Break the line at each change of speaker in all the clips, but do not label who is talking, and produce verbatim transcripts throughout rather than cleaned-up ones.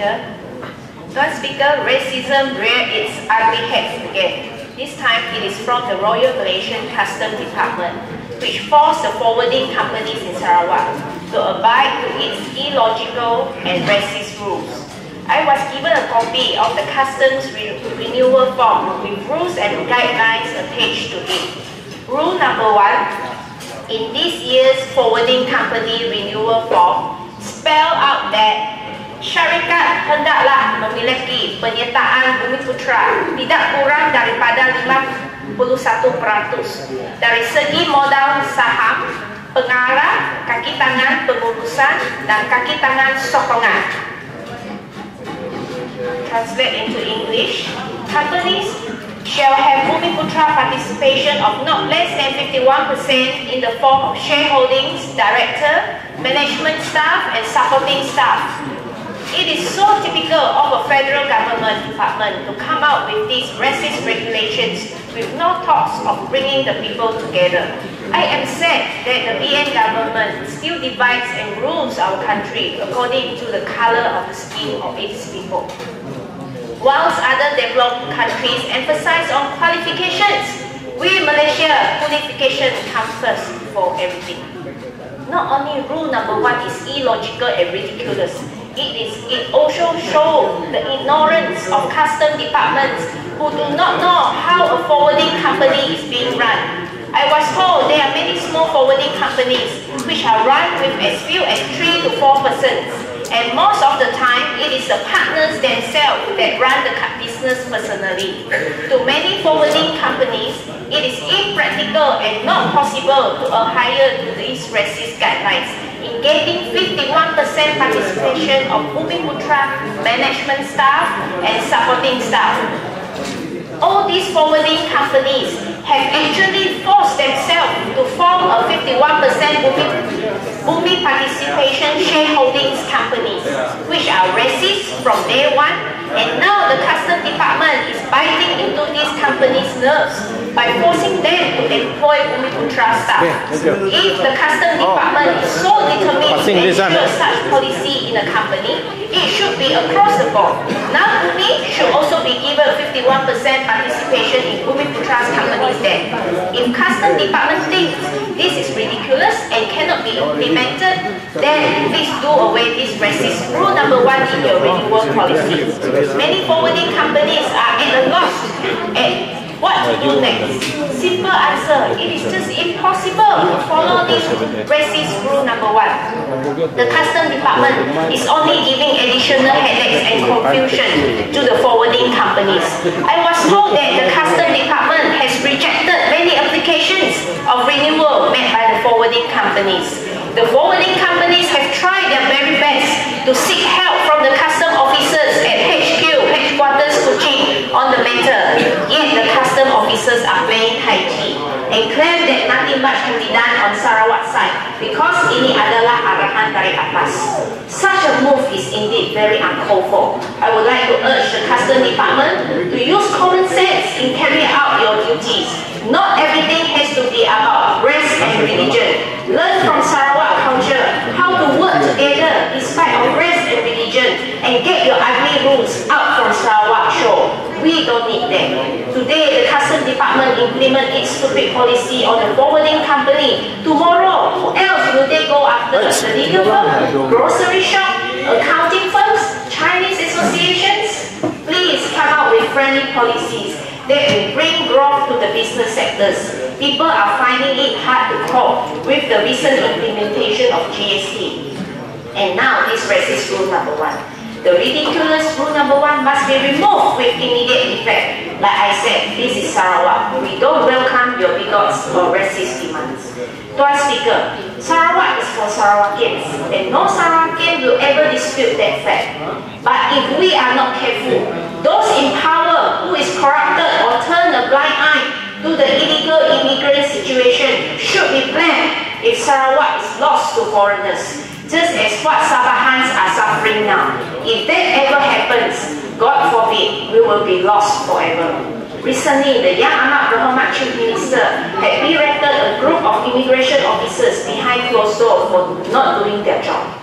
Speaker. Tuan Speaker, racism reared its ugly head again. This time it is from the Royal Malaysian Customs Department, which forced the forwarding companies in Sarawak to abide to its illogical and racist rules. I was given a copy of the customs re renewal form with rules and guidelines attached to it. Rule number one, in this year's forwarding company renewal form, spell out that syarikat hendaklah memiliki penyertaan Bumiputra tidak kurang daripada lima puluh satu peratus dari segi modal saham, pengarah, kaki tangan pengurusan, dan kaki tangan sokongan. Translate into English, companies shall have Bumiputra participation of not less than fifty-one percent in the form of shareholdings, director, management staff, and supporting staff. It is so typical of a federal government department to come out with these racist regulations with no thoughts of bringing the people together. I am sad that the B N government still divides and rules our country according to the color of the skin of its people. Whilst other developed countries emphasize on qualifications, we Malaysia, qualification comes first for everything. Not only rule number one is illogical and ridiculous, it is it also shows the ignorance of custom departments who do not know how a forwarding company is being run. I was told there are many small forwarding companies which are run with as few as three to four persons, and most of the time it is the partners themselves that run the business personally. To many forwarding companies, it is impractical and not possible to adhere to these racist guidelines in getting fifty-one percent participation of Bumiputra management staff and supporting staff. All these forwarding companies have actually forced themselves to form a fifty-one percent Bumi, Bumi participation shareholdings companies, which are racist from day one, and now the Customs Department is biting into these companies' nerves by forcing them to employ Bumiputra staff. If the Customs Department is so determined to ensure such policy in a company, it should be across the board. Now Bumi should also be given fifty-one percent participation in Bumiputra's companies then. If Customs Department thinks this is ridiculous and cannot be implemented, then please do away this racist rule number one in your renewal policy. Many forwarding companies are at a loss at what to do next. Simple answer, it is just impossible to follow this racist rule number one. The Customs Department is only giving additional headaches and confusion to the forwarding companies. I was told that the Customs Department has rejected many applications of renewal made by the forwarding companies. The forwarding companies have tried their very best to seek help from the customs officers at H Q, headquarters Kuching on the matter, yet the customs officers are playing high key and claim that nothing much can be done on Sarawak side because ini adalah arahan dari atas. Such a move is indeed very uncalled for. I would like to urge the Customs Department to use common sense in carrying out your duties. Not everything has to be about race and religion. Learn from Sarawak culture how to work together despite of race and religion, and get your ugly rules out from Sarawak shore. We don't need them. Today, the Customs Department implement its stupid policy on the forwarding company. Tomorrow, who else will they go after? The legal firm, grocery shop, accounting firms, Chinese associations? Please come out with friendly policies that will bring growth to the business sectors. People are finding it hard to cope with the recent implementation of G S T. And now this racist rule number one. The ridiculous rule number one must be removed with immediate effect. Like I said, this is Sarawak. We don't welcome your bigots or racist demands. Tuan Speaker, Sarawak is for Sarawakians, and no Sarawakian will ever dispute that fact. But if we are not careful, those in power who is corrupted or turn a blind eye to the illegal immigrant situation should be blamed if Sarawak is lost to foreigners, just as what Sabahans are suffering now. If that ever happens, God forbid, we will be lost forever. Recently, the Yang Amat Berhormat Chief Minister had berated a group of immigration officers behind closed doors for not doing their job.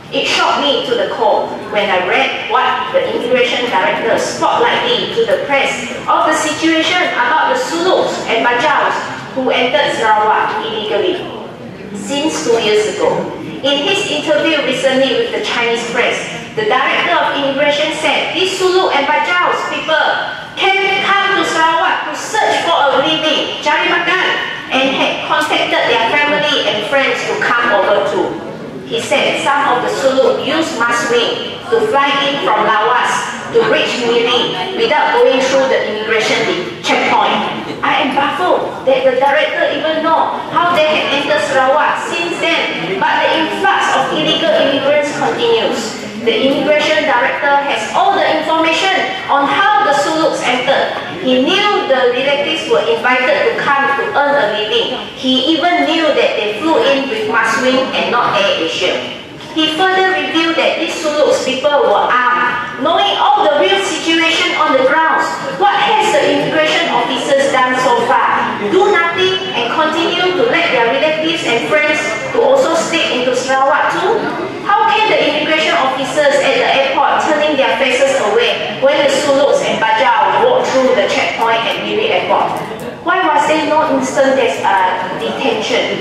It shocked me to the core when I read what the immigration director spotlighted to the press of the situation about the Suluks and Bajaus who entered Sarawak illegally. Since two years ago, in his interview recently with the Chinese press, the director of immigration said these Suluk and Bajaus people can come to Sarawak to search for a living, cari makan, and had contacted their family and friends to come over too. He said some of the Suluk used Maswing to fly in from Lawas to reach Miri without going through the immigration checkpoint. I am baffled that the director even know how they had entered Sarawak since then, but the influx of illegal immigrants continues. The immigration director has all the information on how the Suluks entered. He knew the relatives were invited to come to earn a living. He even knew that they flew in with Maswing and not Air Asia. He further revealed that these Suluks people were armed. Knowing all the real situation on the grounds, what has the immigration officers done so far? Do nothing and continue to let their relatives and friends to also stay into Sarawak too? How can the immigration officers at the airport turning their faces away when the Suluks and Bajau walk through the checkpoint at Miri Airport? Why was there no instant uh, detention?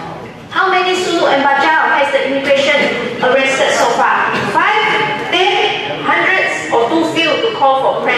How many Suluk and Bajau has the immigration arrested so far? Five? Ten? Hundreds? Or too few to call for press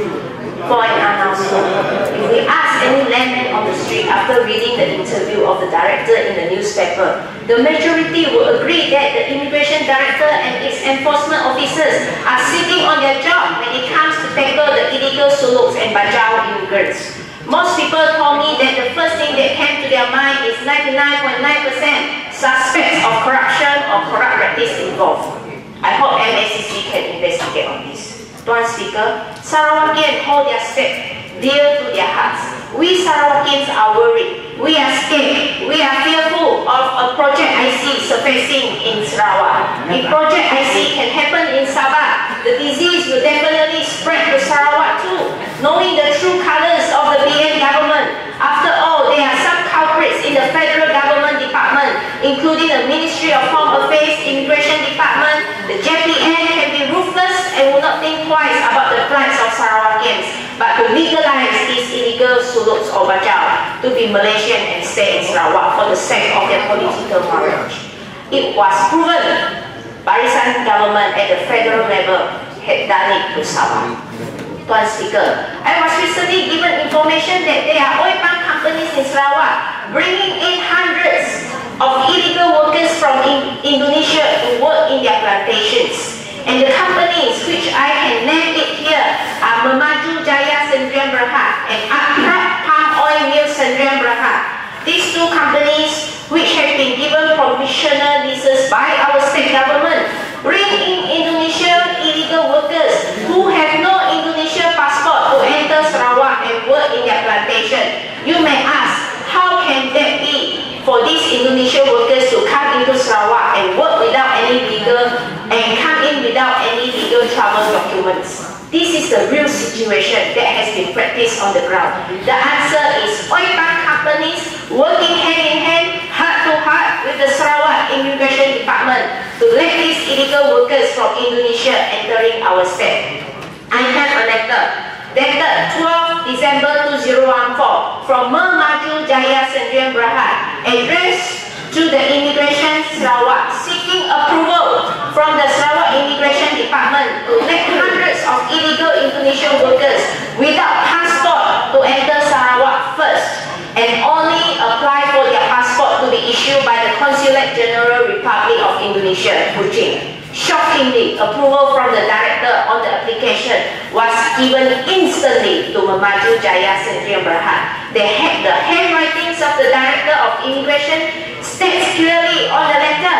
for an announcement? If we ask any landman on the street after reading the interview of the director in the newspaper, the majority will agree that the immigration director and its enforcement officers are sitting on their job when it comes to tackle the illegal Suluks and Bajau immigrants. Most people told me that the first thing that came to their mind is ninety-nine point nine percent suspects of corruption or corrupt practice involved. I hope M A C C can investigate on this. Tuan Speaker, Sarawakians hold their step dear to their hearts. We Sarawakians are worried. We are scared. We are fearful of a Project I C surfacing in Sarawak. If Project I C can happen in Sabah, the disease will definitely spread to Sarawak too. Knowing the true colors of the B N government, after all, there are some culprits in the federal government department, including the Ministry of Home Affairs, Immigration Department. The J P N can be ruthless and will not think twice about the plights of Sarawakians, but to legalize these illegal Suluks or Bajau to be Malaysian and stay in Sarawak for the sake of their political marriage. It was proven Barisan government at the federal level had done it to Sabah. Tuan Speaker, I was recently given information that there are oil palm companies in Sarawak bringing in hundreds of illegal workers from in Indonesia to work in their plantations. And the companies which I can name it here are Memaju Jaya Sdn Bhd and Akrab Palm Oil Mill Sdn Bhd. These two companies, which have been given provisional leases by our state government, bring in Indonesian illegal workers who have no Indonesian passport to enter Sarawak and work in their plantation. You may ask, how can that be for these Indonesian workers to come into Sarawak and work without any legal and come in without any legal travel documents? This is the real situation that has been practiced on the ground. The answer is oil palm companies working hand in hand, heart to heart with the Sarawak Immigration Department to let these illegal workers from Indonesia entering our state. I have a letter dated twelfth December two thousand fourteen from Memaju Jaya Sdn Bhd addressed to the Immigration Sarawak seeking approval from the Sarawak Immigration Department to let hundreds of illegal Indonesian workers without passport to enter Sarawak first and only apply for their passport to be issued by the Consulate General Republic of Indonesia, Kuching. Shockingly, approval from the director on the application was given instantly to Memaju Jaya Sdn Bhd. They had the handwritings of the director of immigration states clearly on the letter.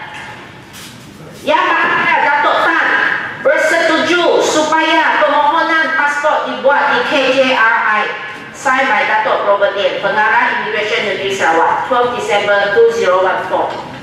Yang Bakal Datuk Tan bersetuju supaya permohonan pasport dibuat di K J R I. Signed by Datuk Robert Lim, Pengarah Immigration Negeri Sarawak, twelfth December two thousand fourteen.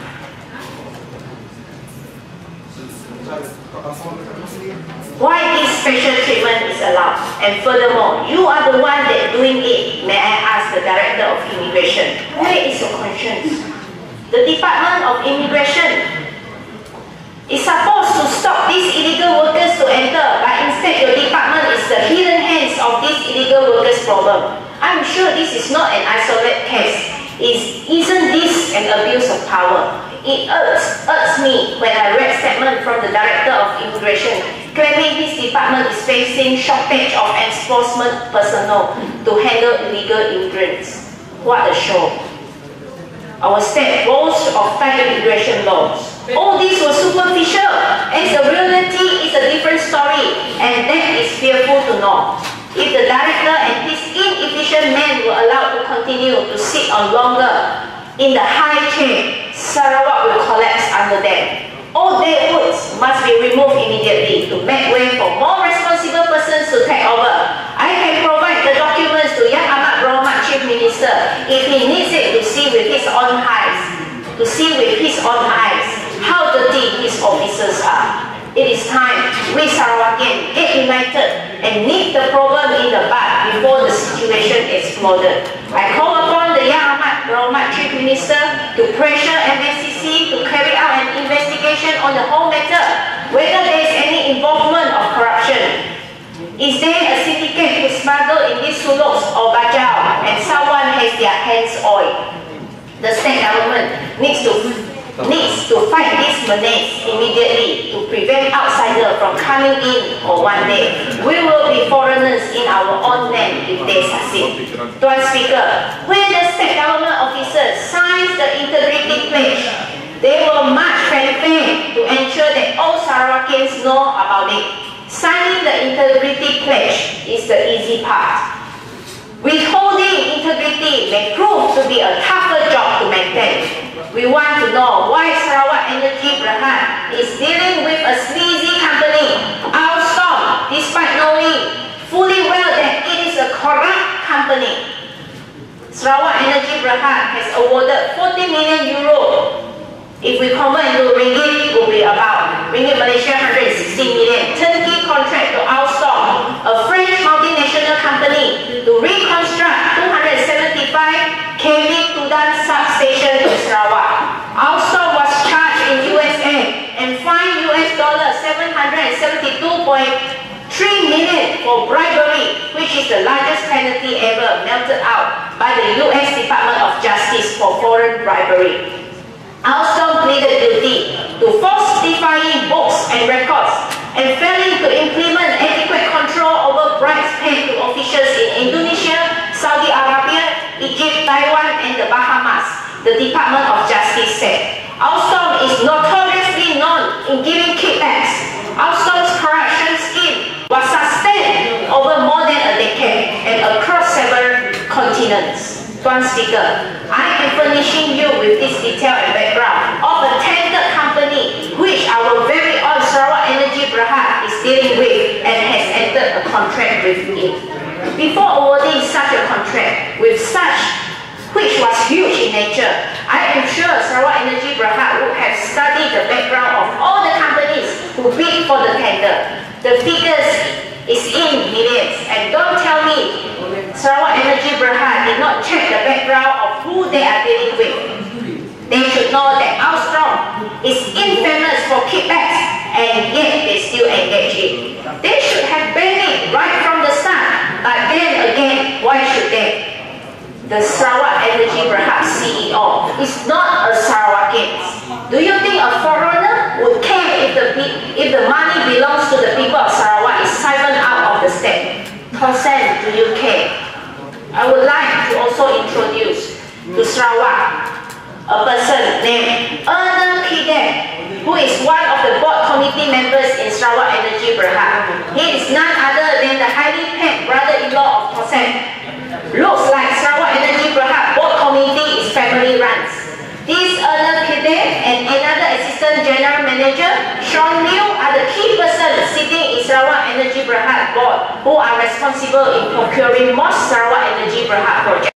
Why this special treatment is allowed? And furthermore, you are the one that doing it. May I ask the Director of Immigration, where is your conscience? The Department of Immigration It's supposed to stop these illegal workers to enter, but instead your department is the hidden hands of this illegal workers problem. I'm sure this is not an isolated case. Is, isn't this an abuse of power? It irks, irks me when I read statement from the Director of Immigration claiming his department is facing shortage of enforcement personnel to handle illegal immigrants. What a show. Our state boasts of tight immigration laws. All these were superficial, as the reality is a different story, and that is fearful to know. If the director and his inefficient men were allowed to continue to sit on longer in the high chair, Sarawak will collapse under them. All dead woods must be removed immediately to make way for more responsible persons to take over. I can provide the documents to Yang Amat Berhormat Chief Minister if he needs it to see with his own eyes, to see with his own eyes how dirty his officers are. It is time we Sarawakians get united and nip the problem in the bud before the situation exploded. I call upon the Yang Amat Berhormat Chief Minister to pressure M S C C to carry out an investigation on the whole matter, whether there is any involvement of corruption. Is there a syndicate who smuggle in these sulaks or bajau and someone has their hands oiled? The state government needs to needs to fight this menace immediately to prevent outsiders from coming in for one day. We will be foreigners in our own land if they succeed. Tuan Speaker, when the state government officers sign the integrity pledge, they will march fanfare to ensure that all Sarawakians know about it. Signing the integrity pledge is the easy part. Withholding integrity may prove to be a tougher job to maintain. We want to know why Sarawak Energy Berhad is dealing with a sleazy company, Alstom, despite knowing fully well that it is a corrupt company. Sarawak Energy Berhad has awarded forty million euro. If we convert into ringgit, it will be about ringgit Malaysia one hundred sixty million. Turnkey contract to Alstom, a French multinational company, to reconstruct two hundred seventy-five K V Tudan substation in Sarawak. Alstom was charged in U S A and fined U S dollar seven hundred seventy-two point three million for bribery, which is the largest penalty ever melted out by the U S Department of Justice for foreign bribery. Alstom pleaded guilty to falsifying books and records and failing to implement adequate control over bribes paid to officials in Indonesia, Saudi Arabia, Egypt, Taiwan, and the Bahamas, the Department of Justice said. Alstom is notoriously known in giving kickbacks. Alstom's corruption scheme was sustained over more than a decade and across several continents. Tuan Speaker, I am furnishing you with this detail and background of a tainted company which our very own Sarawak Energy Berhad is dealing with and has entered a contract with it. Before awarding such a contract with such, which was huge in nature, I am sure Sarawak Energy Berhad would have studied the background of all the companies who bid for the tender. The figures is in millions, and don't tell me Sarawak Energy Berhad did not check the background of who they are dealing with. They should know that Alstom is infamous for kickbacks, and yet they still engage it. They should have banned it right from the start, but then again, why should they? The Sarawak Energy Berhad C E O is not a Sarawakian. Do you think a foreigner would care if the, if the money belongs to the people of Sarawak is siphoned out of the state? Consent, do you care? I would like to also introduce to Sarawak a person named Erna Kidek, who is one of the board committee members in Sarawak Energy Berhad. He is none other than the highly paid brother-in-law of Hossain. Looks like Sarawak Energy Berhad board committee is family runs. This Erna Kidek and another assistant general manager, Sean Liu, are the key persons sitting in Sarawak Energy Berhad board who are responsible in procuring most Sarawak Energy Berhad projects.